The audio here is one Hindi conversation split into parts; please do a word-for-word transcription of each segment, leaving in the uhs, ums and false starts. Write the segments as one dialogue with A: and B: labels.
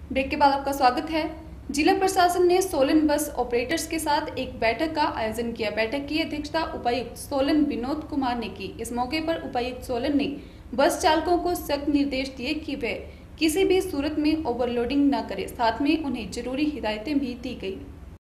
A: ब्रेक के बाद आपका स्वागत है। जिला प्रशासन ने सोलन बस ऑपरेटर्स के साथ एक बैठक का आयोजन किया। बैठक की अध्यक्षता उपायुक्त सोलन विनोद कुमार ने की। इस मौके पर उपायुक्त सोलन ने बस चालकों को सख्त निर्देश दिए कि वे किसी भी सूरत में ओवरलोडिंग न करें। साथ में उन्हें जरूरी हिदायतें भी दी गई।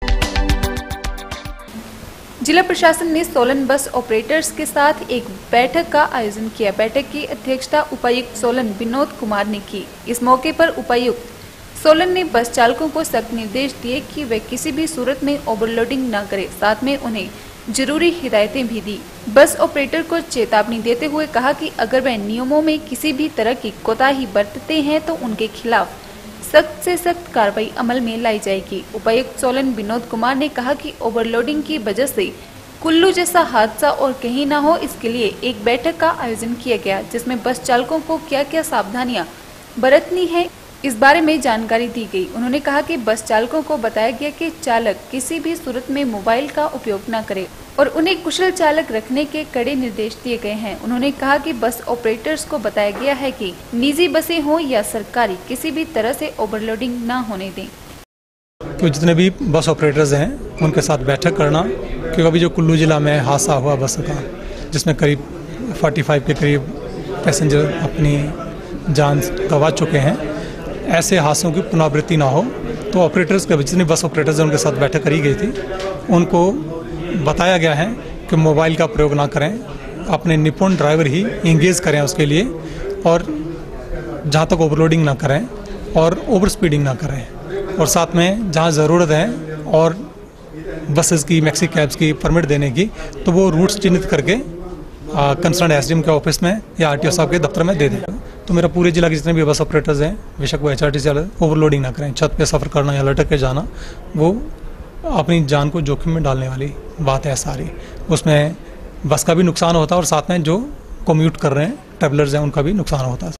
A: जिला प्रशासन ने सोलन बस ऑपरेटर्स के साथ एक बैठक का आयोजन किया। बैठक की अध्यक्षता उपायुक्त सोलन विनोद कुमार ने की। इस मौके पर उपायुक्त सोलन ने बस चालकों को सख्त निर्देश दिए कि वे किसी भी सूरत में ओवरलोडिंग न करें। साथ में उन्हें जरूरी हिदायतें भी दी। बस ऑपरेटर को चेतावनी देते हुए कहा कि अगर वे नियमों में किसी भी तरह की कोताही बरतते हैं तो उनके खिलाफ सख्त से सख्त कार्रवाई अमल में लाई जाएगी। उपायुक्त सोलन विनोद कुमार ने कहा कि ओवरलोडिंग की वजह से कुल्लू जैसा हादसा और कहीं न हो, इसके लिए एक बैठक का आयोजन किया गया, जिसमें बस चालकों को क्या क्या सावधानियां बरतनी है इस बारे में जानकारी दी गई। उन्होंने कहा कि बस चालकों को बताया गया कि चालक किसी भी सूरत में मोबाइल का उपयोग न करे और उन्हें कुशल चालक रखने के कड़े निर्देश दिए गए हैं। उन्होंने कहा कि बस ऑपरेटर्स को बताया गया है कि निजी बसें हों या सरकारी, किसी भी तरह से ओवरलोडिंग न होने दें।
B: तो जितने भी बस ऑपरेटर्स हैं उनके साथ बैठक करना, क्योंकि अभी जो कुल्लू जिला में हादसा हुआ बस का, जिसमें करीब पैंतालीस के करीब पैसेंजर अपनी जान गंवा चुके हैं, ऐसे हादसों की पुनरावृत्ति ना हो, तो ऑपरेटर्स के जितने बस ऑपरेटर्स हैं उनके साथ बैठक करी गई थी। उनको बताया गया है कि मोबाइल का प्रयोग ना करें, अपने निपुण ड्राइवर ही इंगेज करें उसके लिए, और जहाँ तक ओवरलोडिंग ना करें और ओवर स्पीडिंग ना करें, और साथ में जहाँ ज़रूरत है और बसेस की, मैक्सी कैब्स की परमिट देने की, तो वो रूट्स चिन्हित करके कंसर्न एसडीएम के ऑफिस में या आरटीओ साहब के दफ्तर में दे दें। तो मेरा पूरे जिला के जितने भी बस ऑपरेटर्स हैं, बेशक वो एचआरटीसी वाले, ओवरलोडिंग ना करें। छत पे सफ़र करना या लटक के जाना, वो अपनी जान को जोखिम में डालने वाली बात है सारी। उसमें बस का भी नुकसान होता है और साथ में जो कम्यूट कर रहे हैं ट्रैवलर्स हैं उनका भी नुकसान होता है।